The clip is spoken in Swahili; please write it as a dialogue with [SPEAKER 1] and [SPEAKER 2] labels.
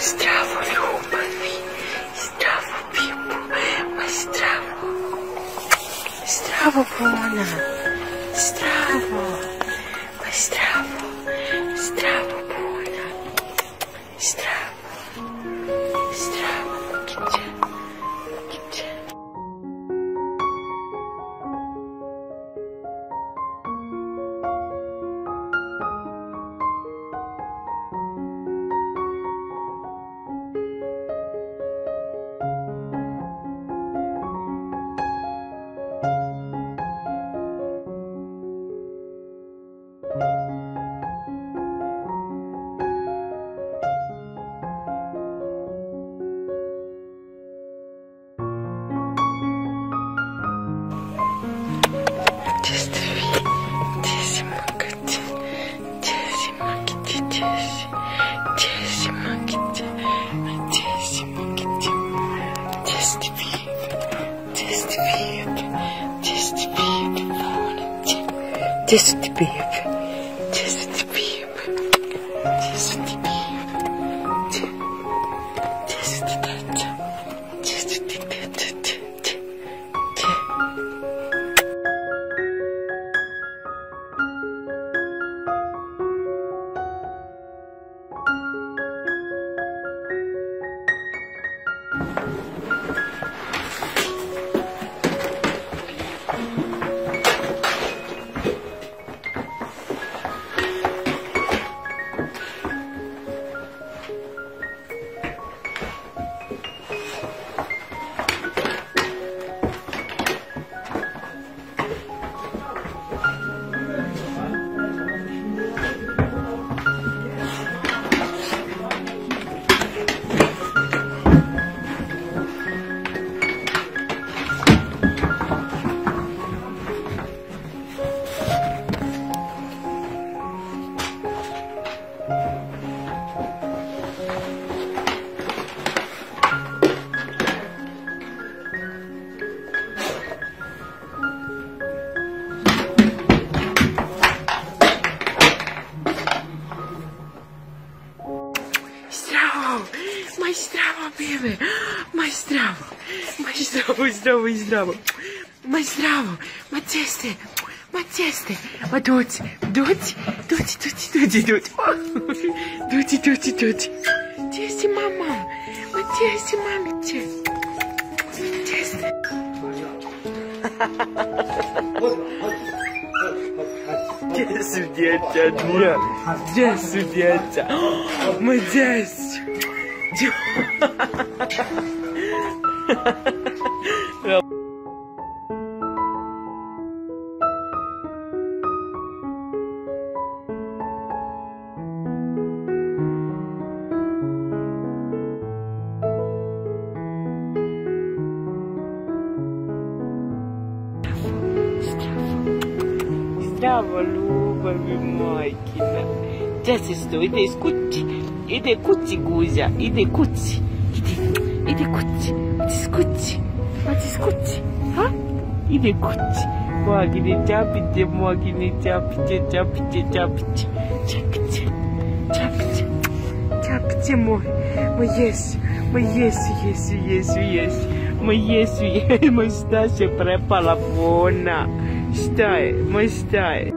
[SPEAKER 1] Zdravo, ljubavi. Zdravo, Pipo. Ma zdravo. Zdravo, Bona. Zdravo. Ma zdravo. Zdravo, Bona. Zdravo. Zdravo, Gdje? Gdje? Just the babe. Just the babe. Just the babe. Just the tata. Just the tata. Mai zdravo, bebe. Mai zdravo. Mai zdravo, zdravo i zdravo. Mai zdravo. Ma ceste. Ma ceste. Ma doći. Doći. Doći, doći, doći, doći. Doći, doći, doći. Gdje si mama? Ma gdje si mamiće? Gdje si? Gdje su djeca? Gdje su djeca? Ma gdje su? Zdravo, ljubavi majkina. Gdje se sto? Ide iz kući. Ide kući, Guža. Ide kući. Ide kući. Odi iz kući. Odi iz kući. Ha? Ide kući. Mogine čapiće, mogine čapiće, čapiće, čapiće. Čapiće. Čapiće. Čapiće moj. Moj Jesu. Moj Jesu, Jesu, Jesu, Jesu. Moj Jesu, Jesu. Moj šta se prepala Bona. Šta je? Moj šta je?